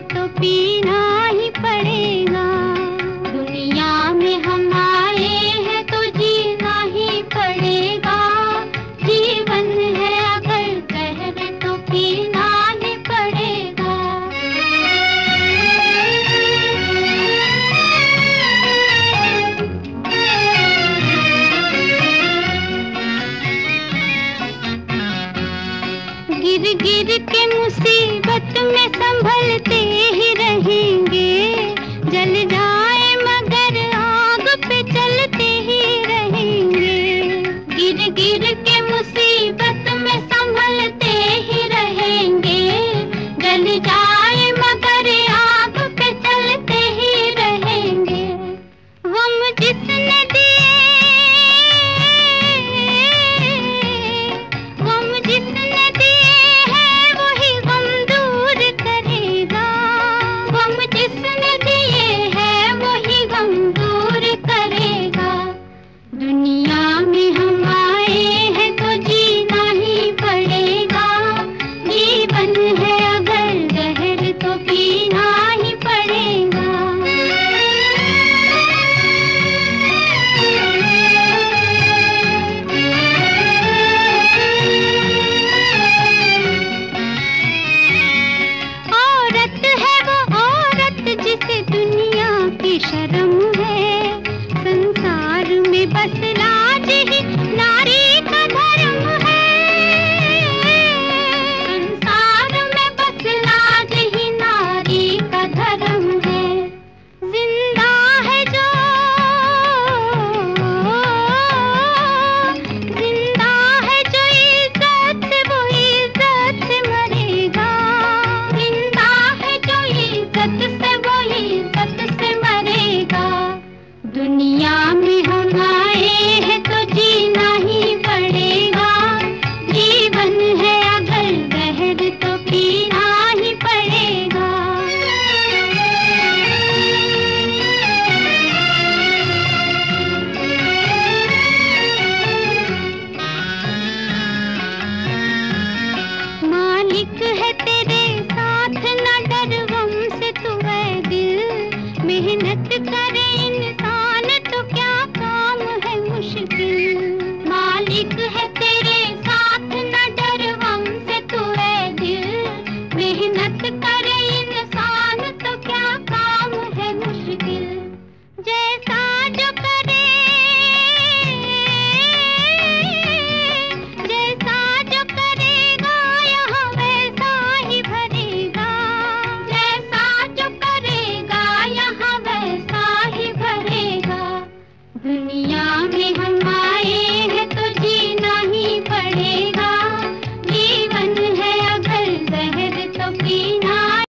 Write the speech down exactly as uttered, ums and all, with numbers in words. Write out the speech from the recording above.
तो पीना ही पड़ेगा। दुनिया में हम आए हैं तो जीना ही पड़ेगा। जीवन है अगर कहर तो पीना ही पड़ेगा। गिर गिर के मुसीबत में संभलते ही रहेंगे। जल जाए मगर आग पे चलते ही रहेंगे। गिर गिर के मुसीबत में संभलते ही रहेंगे। जल जाए